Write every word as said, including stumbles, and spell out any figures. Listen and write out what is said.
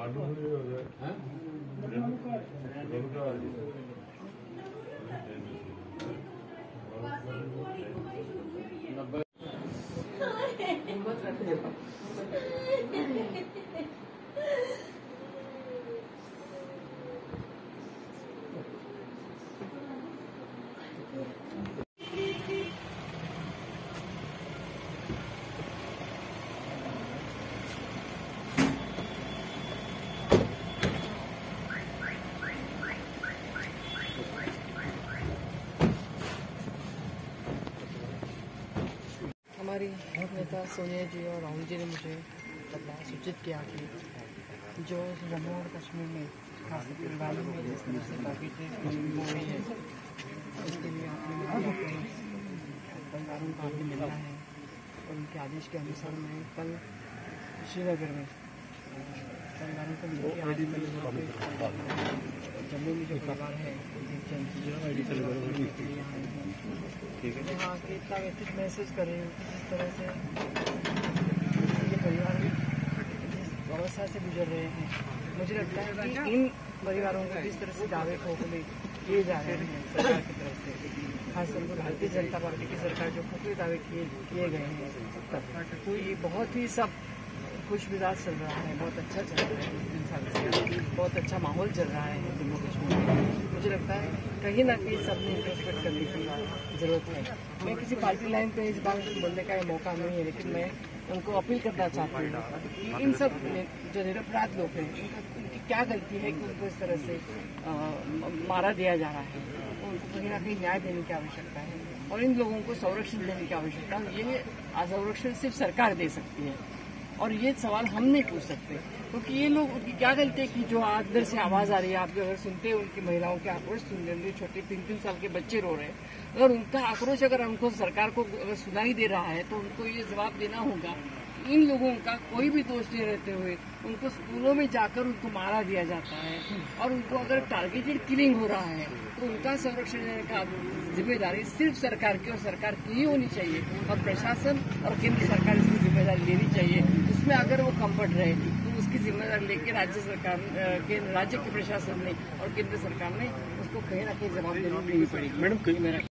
हमारी नेता सोनिया जी और राहुल जी ने मुझे पता सूचित किया कि जो जम्मू और कश्मीर में खासकर दिलवाली में जिस तरह से बाकी हो रही है उसके लिए आपने परिवारों को आपने मिलना है और उनके आदेश के अनुसार मैं कल श्रीनगर में परिवारों को मिलकर आज जम्मू में जो परिवार है यहाँ के इतना व्यतीत महसूस कर रही हूँ कि जिस तरह से ये परिवार जिस अवस्था से गुजर रहे हैं, मुझे लगता है कि इन परिवारों को जिस तरह से दावे खोखले किए जा रहे हैं सरकार की तरफ से, खासतौर पर भारतीय जनता पार्टी की सरकार जो खोखले दावे किए किए गए हैं तो ये बहुत ही सब खुश मिजाज चल रहा है, बहुत अच्छा चल रहा है, इंसान से बहुत अच्छा माहौल चल रहा है जम्मू कश्मीर में। मुझे लगता है कहीं ना कहीं सबने इंट्रोस्पेक्ट करने की ज़रूरत है। मैं किसी पार्टी लाइन पे इस बार बोलने का ये मौका नहीं है, लेकिन मैं उनको अपील करना चाहती हूँ कि इन सब जो निरपराध लोग हैं उनकी क्या गलती है कि उनको इस तरह से आ, मारा दिया जा रहा है। उनको कहीं ना कहीं न्याय देने की आवश्यकता है और इन लोगों को संरक्षण देने की आवश्यकता है। ये संरक्षण सिर्फ सरकार दे सकती है और ये सवाल हम नहीं पूछ सकते, क्योंकि ये लोग उनकी क्या गलती है कि जो अंदर से आवाज आ रही है, आप जो अगर सुनते हैं उनकी महिलाओं के आक्रोश सुन रहे, छोटे तीन तीन साल के बच्चे रो रहे हैं, अगर उनका आक्रोश अगर हमको सरकार को अगर सुनाई दे रहा है तो उनको ये जवाब देना होगा कि इन लोगों का कोई भी दोष नहीं रहते हुए उनको स्कूलों में जाकर उनको मारा दिया जाता है और उनको अगर टारगेटेड किलिंग हो रहा है तो उनका संरक्षण देने का जिम्मेदारी सिर्फ सरकार की और सरकार की ही होनी चाहिए और प्रशासन और केंद्र सरकार इसकी जिम्मेदारी लेनी चाहिए। इसमें अगर वो कम्फर्ट रहे तो उसकी जिम्मेदारी लेकर राज्य सरकार के राज्य के प्रशासन ने और केंद्र सरकार ने उसको कहीं ना कहीं जवाब देनी पड़ेगी। मैडम